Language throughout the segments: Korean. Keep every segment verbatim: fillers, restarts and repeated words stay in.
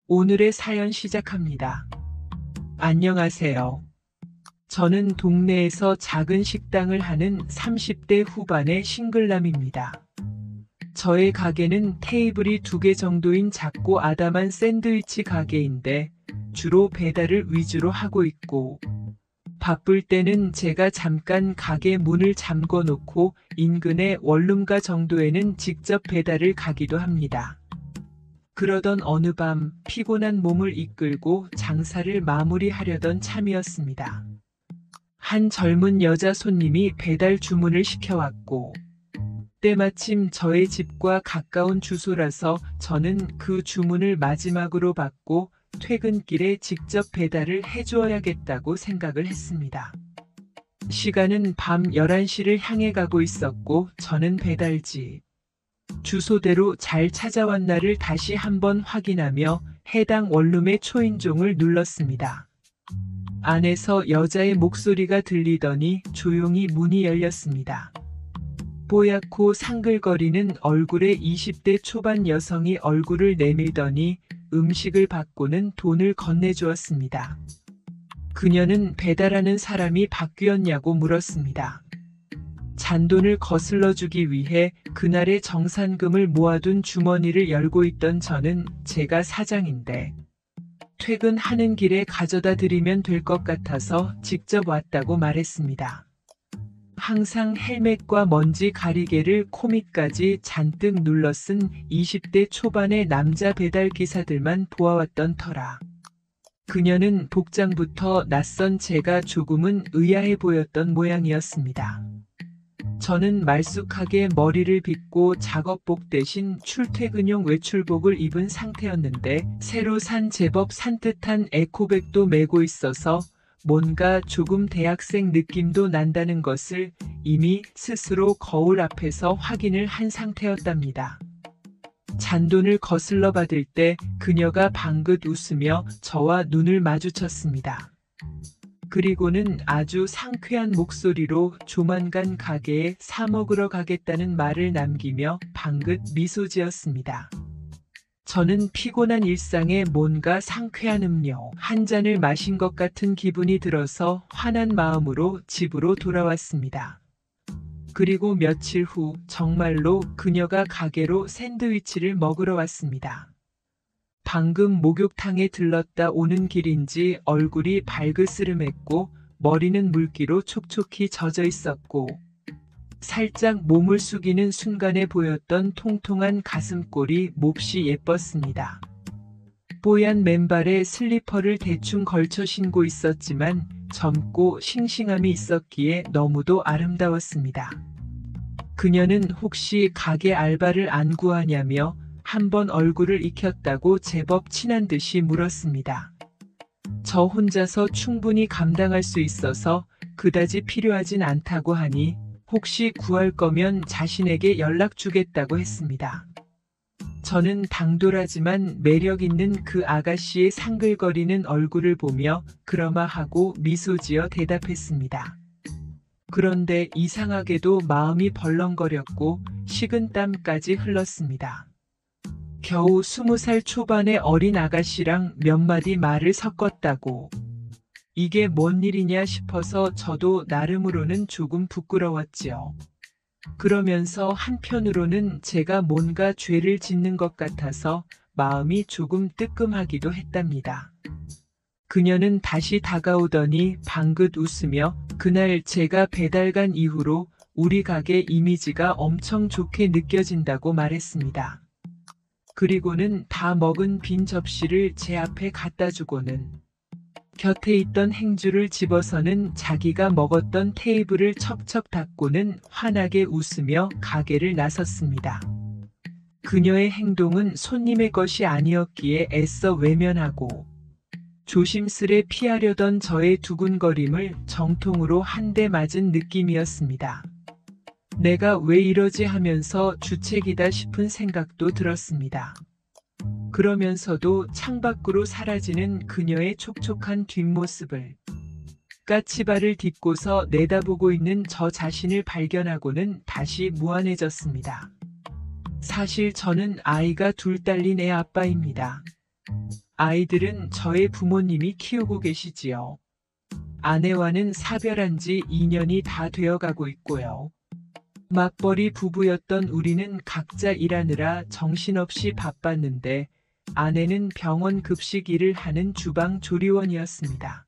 오늘의 사연 시작합니다. 안녕하세요. 저는 동네에서 작은 식당을 하는 삼십 대 후반의 싱글남입니다. 저의 가게는 테이블이 두 개 정도인 작고 아담한 샌드위치 가게인데 주로 배달을 위주로 하고 있고, 바쁠 때는 제가 잠깐 가게 문을 잠궈 놓고 인근의 원룸가 정도에는 직접 배달을 가기도 합니다. 그러던 어느 밤 피곤한 몸을 이끌고 장사를 마무리하려던 참이었습니다. 한 젊은 여자 손님이 배달 주문을 시켜왔고, 때마침 저의 집과 가까운 주소라서 저는 그 주문을 마지막으로 받고 퇴근길에 직접 배달을 해주어야겠다고 생각을 했습니다. 시간은 밤 열한 시를 향해 가고 있었고, 저는 배달지 주소대로 잘 찾아왔나를 다시 한번 확인하며 해당 원룸의 초인종을 눌렀습니다. 안에서 여자의 목소리가 들리더니 조용히 문이 열렸습니다. 뽀얗고 상글거리는 얼굴의 이십 대 초반 여성이 얼굴을 내밀더니 음식을 받고는 돈을 건네주었습니다. 그녀는 배달하는 사람이 바뀌었냐고 물었습니다. 잔돈을 거슬러 주기 위해 그날의 정산금을 모아둔 주머니를 열고 있던 저는 제가 사장인데 퇴근하는 길에 가져다 드리면 될 것 같아서 직접 왔다고 말했습니다. 항상 헬멧과 먼지 가리개를 코 밑까지 잔뜩 눌러 쓴 이십 대 초반의 남자 배달 기사들만 보아왔던 터라 그녀는 복장부터 낯선 제가 조금은 의아해 보였던 모양이었습니다. 저는 말쑥하게 머리를 빗고 작업복 대신 출퇴근용 외출복을 입은 상태였는데 새로 산 제법 산뜻한 에코백도 메고 있어서 뭔가 조금 대학생 느낌도 난다는 것을 이미 스스로 거울 앞에서 확인을 한 상태였답니다. 잔돈을 거슬러 받을 때 그녀가 방긋 웃으며 저와 눈을 마주쳤습니다. 그리고는 아주 상쾌한 목소리로 조만간 가게에 사 먹으러 가겠다는 말을 남기며 방긋 미소 지었습니다. 저는 피곤한 일상에 뭔가 상쾌한 음료 한 잔을 마신 것 같은 기분이 들어서 환한 마음으로 집으로 돌아왔습니다. 그리고 며칠 후 정말로 그녀가 가게로 샌드위치를 먹으러 왔습니다. 방금 목욕탕에 들렀다 오는 길인지 얼굴이 발그스름했고 머리는 물기로 촉촉히 젖어 있었고 살짝 몸을 숙이는 순간에 보였던 통통한 가슴골이 몹시 예뻤습니다. 뽀얀 맨발에 슬리퍼를 대충 걸쳐 신고 있었지만 젊고 싱싱함이 있었기에 너무도 아름다웠습니다. 그녀는 혹시 가게 알바를 안 구하냐며 한번 얼굴을 익혔다고 제법 친한 듯이 물었습니다. 저 혼자서 충분히 감당할 수 있어서 그다지 필요하진 않다고 하니 혹시 구할 거면 자신에게 연락 주겠다고 했습니다. 저는 당돌하지만 매력 있는 그 아가씨의 상글거리는 얼굴을 보며 그러마하고 미소 지어 대답했습니다. 그런데 이상하게도 마음이 벌렁거렸고 식은땀까지 흘렀습니다. 겨우 스무 살 초반의 어린 아가씨랑 몇 마디 말을 섞었다고. 이게 뭔 일이냐 싶어서 저도 나름으로는 조금 부끄러웠지요. 그러면서 한편으로는 제가 뭔가 죄를 짓는 것 같아서 마음이 조금 뜨끔하기도 했답니다. 그녀는 다시 다가오더니 방긋 웃으며 그날 제가 배달 간 이후로 우리 가게 이미지가 엄청 좋게 느껴진다고 말했습니다. 그리고는 다 먹은 빈 접시를 제 앞에 갖다 주고는 곁에 있던 행주를 집어서는 자기가 먹었던 테이블을 척척 닦고는 환하게 웃으며 가게를 나섰습니다. 그녀의 행동은 손님의 것이 아니었기에 애써 외면하고 조심스레 피하려던 저의 두근거림을 정통으로 한 대 맞은 느낌이었습니다. 내가 왜 이러지 하면서 주책이다 싶은 생각도 들었습니다. 그러면서도 창밖으로 사라지는 그녀의 촉촉한 뒷모습을 까치발을 딛고서 내다보고 있는 저 자신을 발견하고는 다시 무안해졌습니다. 사실 저는 아이가 둘 딸린 애 아빠입니다. 아이들은 저의 부모님이 키우고 계시지요. 아내와는 사별한 지 이 년이 다 되어가고 있고요. 맞벌이 부부였던 우리는 각자 일하느라 정신없이 바빴는데 아내는 병원 급식 일을 하는 주방 조리원이었습니다.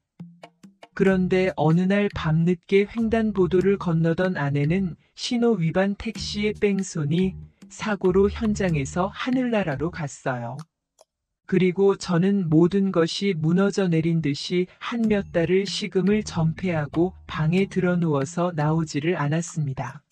그런데 어느 날 밤늦게 횡단보도를 건너던 아내는 신호 위반 택시의 뺑소니 사고로 현장에서 하늘나라로 갔어요. 그리고 저는 모든 것이 무너져 내린 듯이 한 몇 달을 식음을 전폐하고 방에 들어 누워서 나오지를 않았습니다.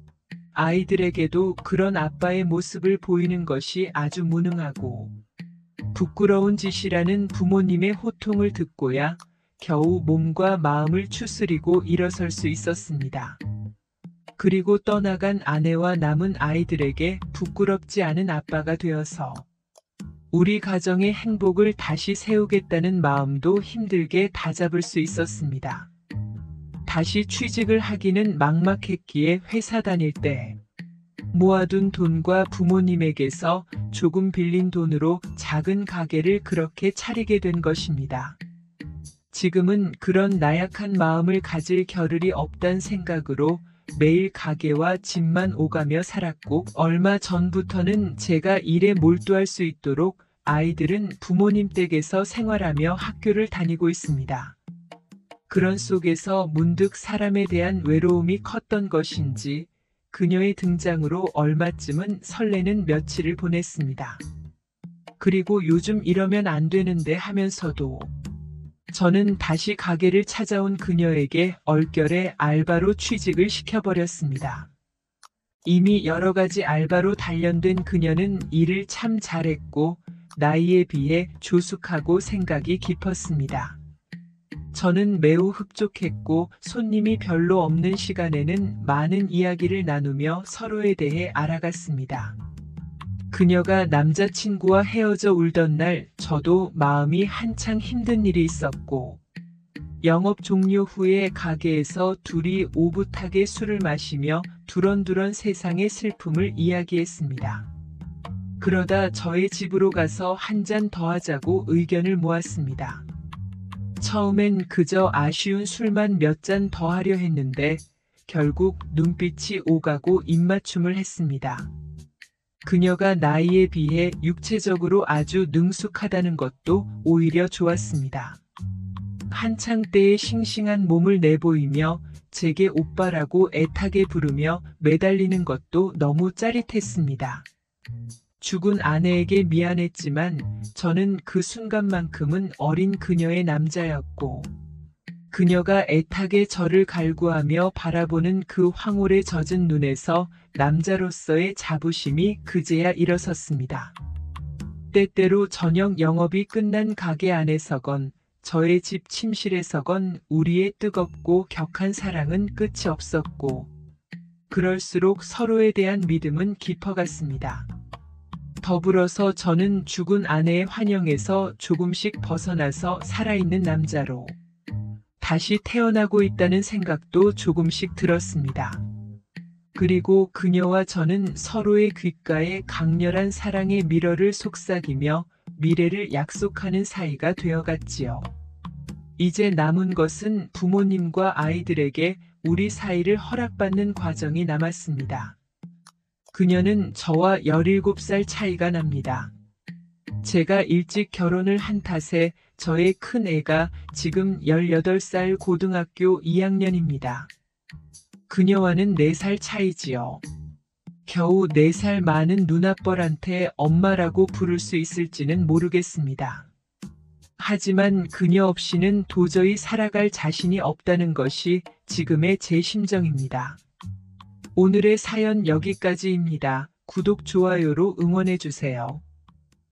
아이들에게도 그런 아빠의 모습을 보이는 것이 아주 무능하고 부끄러운 짓이라는 부모님의 호통을 듣고야 겨우 몸과 마음을 추스리고 일어설 수 있었습니다. 그리고 떠나간 아내와 남은 아이들에게 부끄럽지 않은 아빠가 되어서 우리 가정의 행복을 다시 세우겠다는 마음도 힘들게 다잡을 수 있었습니다. 다시 취직을 하기는 막막했기에 회사 다닐 때 모아둔 돈과 부모님에게서 조금 빌린 돈으로 작은 가게를 그렇게 차리게 된 것입니다. 지금은 그런 나약한 마음을 가질 겨를이 없단 생각으로 매일 가게와 집만 오가며 살았고 얼마 전부터는 제가 일에 몰두할 수 있도록 아이들은 부모님 댁에서 생활하며 학교를 다니고 있습니다. 그런 속에서 문득 사람에 대한 외로움이 컸던 것인지 그녀의 등장으로 얼마쯤은 설레는 며칠을 보냈습니다. 그리고 요즘 이러면 안 되는데 하면서도 저는 다시 가게를 찾아온 그녀에게 얼결에 알바로 취직을 시켜버렸습니다. 이미 여러 가지 알바로 단련된 그녀는 일을 참 잘했고 나이에 비해 조숙하고 생각이 깊었습니다. 저는 매우 흡족했고 손님이 별로 없는 시간에는 많은 이야기를 나누며 서로에 대해 알아갔습니다. 그녀가 남자친구와 헤어져 울던 날 저도 마음이 한창 힘든 일이 있었고 영업 종료 후에 가게에서 둘이 오붓하게 술을 마시며 두런두런 세상의 슬픔을 이야기했습니다. 그러다 저의 집으로 가서 한 잔 더 하자고 의견을 모았습니다. 처음엔 그저 아쉬운 술만 몇 잔 더 하려 했는데 결국 눈빛이 오가고 입맞춤을 했습니다. 그녀가 나이에 비해 육체적으로 아주 능숙하다는 것도 오히려 좋았습니다. 한창 때의 싱싱한 몸을 내보이며 제게 오빠라고 애타게 부르며 매달리는 것도 너무 짜릿했습니다. 죽은 아내에게 미안했지만 저는 그 순간만큼은 어린 그녀의 남자였고 그녀가 애타게 저를 갈구하며 바라보는 그 황홀에 젖은 눈에서 남자로서의 자부심이 그제야 일어섰습니다. 때때로 저녁 영업이 끝난 가게 안에서건 저의 집 침실에서건 우리의 뜨겁고 격한 사랑은 끝이 없었고 그럴수록 서로에 대한 믿음은 깊어갔습니다. 더불어서 저는 죽은 아내의 환영에서 조금씩 벗어나서 살아있는 남자로 다시 태어나고 있다는 생각도 조금씩 들었습니다. 그리고 그녀와 저는 서로의 귓가에 강렬한 사랑의 미러를 속삭이며 미래를 약속하는 사이가 되어갔지요. 이제 남은 것은 부모님과 아이들에게 우리 사이를 허락받는 과정이 남았습니다. 그녀는 저와 열일곱 살 차이가 납니다. 제가 일찍 결혼을 한 탓에 저의 큰 애가 지금 열여덟 살 고등학교 이 학년입니다. 그녀와는 네 살 차이지요. 겨우 네 살 많은 누나뻘한테 엄마라고 부를 수 있을지는 모르겠습니다. 하지만 그녀 없이는 도저히 살아갈 자신이 없다는 것이 지금의 제 심정입니다. 오늘의 사연 여기까지입니다. 구독, 좋아요로 응원해주세요.